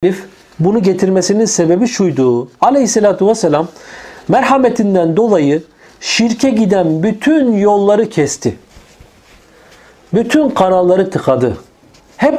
Bunu getirmesinin sebebi şuydu. Aleyhissalatu vesselam merhametinden dolayı şirke giden bütün yolları kesti. Bütün kanalları tıkadı. Hep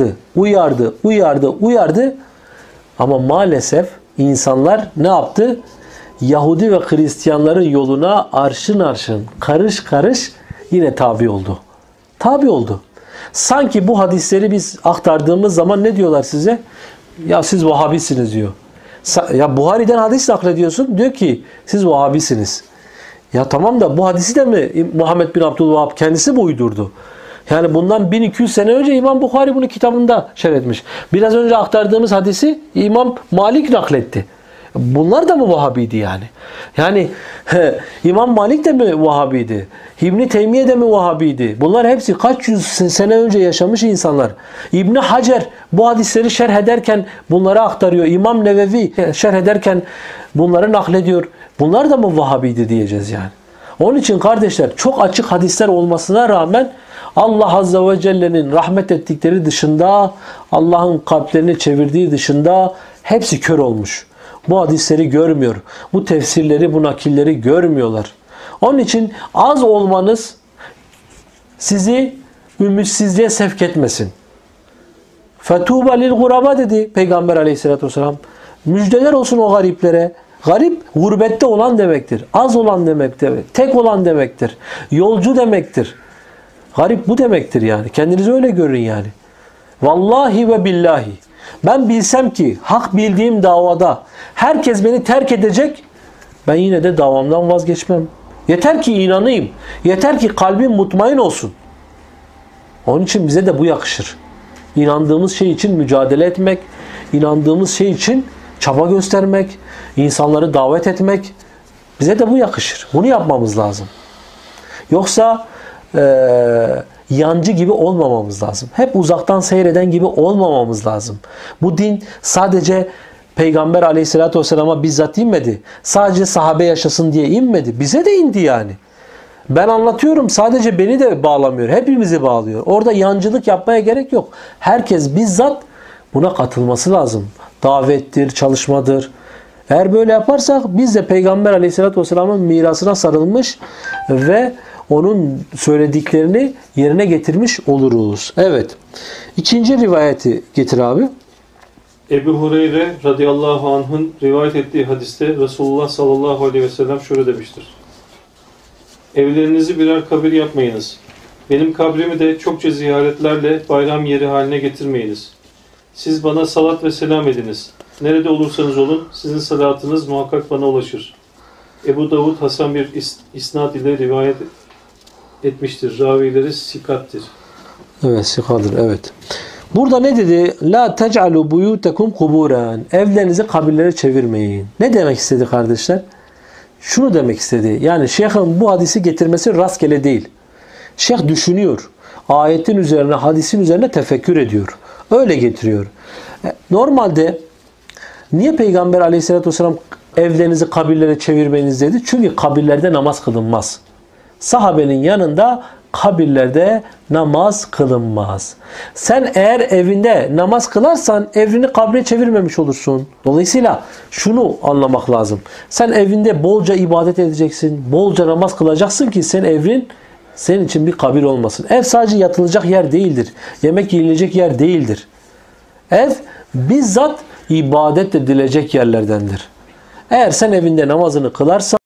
uyardı. Ama maalesef insanlar ne yaptı? Yahudi ve Hristiyanların yoluna arşın karış karış yine tabi oldu. Tabi oldu. Sanki bu hadisleri biz aktardığımız zaman ne diyorlar size? Ya siz Vahabisiniz diyor. Ya Buhari'den hadis naklediyorsun. Diyor ki siz Vahabisiniz. Ya tamam da bu hadisi de mi Muhammed bin Abdülvahhab kendisi mi uydurdu? Yani bundan 1200 sene önce İmam Buhari bunu kitabında şerh etmiş. Biraz önce aktardığımız hadisi İmam Malik nakletti. Bunlar da mı Vahabiydi yani? Yani İmam Malik de mi Vahabiydi? İbn-i Teymiye de mi Vahabiydi? Bunlar hepsi kaç yüz sene önce yaşamış insanlar. İbn Hacer bu hadisleri şerh ederken bunları aktarıyor. İmam Nevevi şerh ederken bunları naklediyor. Bunlar da mı Vahabiydi diyeceğiz yani. Onun için kardeşler çok açık hadisler olmasına rağmen Allah Azze ve Celle'nin rahmet ettikleri dışında, Allah'ın kalplerini çevirdiği dışında hepsi kör olmuş. Bu hadisleri görmüyor. Bu tefsirleri, bu nakilleri görmüyorlar. Onun için az olmanız sizi ümitsizliğe sevk etmesin. Fetuba lil guraba dedi Peygamber Aleyhisselatü Vesselam. Müjdeler olsun o gariplere. Garip, gurbette olan demektir. Az olan demektir. Tek olan demektir. Yolcu demektir. Garip bu demektir yani. Kendinizi öyle görün yani. Vallahi ve billahi. Ben bilsem ki hak bildiğim davada herkes beni terk edecek, ben yine de davamdan vazgeçmem. Yeter ki inanayım. Yeter ki kalbim mutmain olsun. Onun için bize de bu yakışır. İnandığımız şey için mücadele etmek, inandığımız şey için çaba göstermek, insanları davet etmek, bize de bu yakışır. Bunu yapmamız lazım. Yoksa yancı gibi olmamamız lazım. Hep uzaktan seyreden gibi olmamamız lazım. Bu din sadece Peygamber Aleyhisselatü Vesselam'a bizzat inmedi. Sadece sahabe yaşasın diye inmedi. Bize de indi yani. Ben anlatıyorum, sadece beni de bağlamıyor. Hepimizi bağlıyor. Orada yancılık yapmaya gerek yok. Herkes bizzat buna katılması lazım. Davettir, çalışmadır. Eğer böyle yaparsak biz de Peygamber Aleyhisselatü Vesselam'ın mirasına sarılmış ve onun söylediklerini yerine getirmiş oluruz. Evet. İkinci rivayeti getir abi. Ebu Hureyre radıyallahu anh'ın rivayet ettiği hadiste Resulullah sallallahu aleyhi ve sellem şöyle demiştir. Evlerinizi birer kabir yapmayınız. Benim kabrimi de çokça ziyaretlerle bayram yeri haline getirmeyiniz. Siz bana salat ve selam ediniz. Nerede olursanız olun sizin salatınız muhakkak bana ulaşır. Ebu Davud Hasan bir isnad ile rivayet etmiştir. Ravileri sikattir. Evet, sikadır, evet. Burada ne dedi? La tec'alu buyutekum kuburan. Evlerinizi kabirlere çevirmeyin. Ne demek istedi kardeşler? Şunu demek istedi. Yani şeyhin bu hadisi getirmesi rastgele değil. Şeyh düşünüyor. Ayetin üzerine, hadisin üzerine tefekkür ediyor. Öyle getiriyor. Normalde niye Peygamber Aleyhisselatü Vesselam evlerinizi kabirlere çevirmeyiniz dedi? Çünkü kabirlerde namaz kılınmaz. Sahabenin yanında kabirlerde namaz kılınmaz. Sen eğer evinde namaz kılarsan evini kabre çevirmemiş olursun. Dolayısıyla şunu anlamak lazım. Sen evinde bolca ibadet edeceksin, bolca namaz kılacaksın ki senin evin senin için bir kabir olmasın. Ev sadece yatılacak yer değildir. Yemek yenilecek yer değildir. Ev bizzat ibadet edilecek yerlerdendir. Eğer sen evinde namazını kılarsan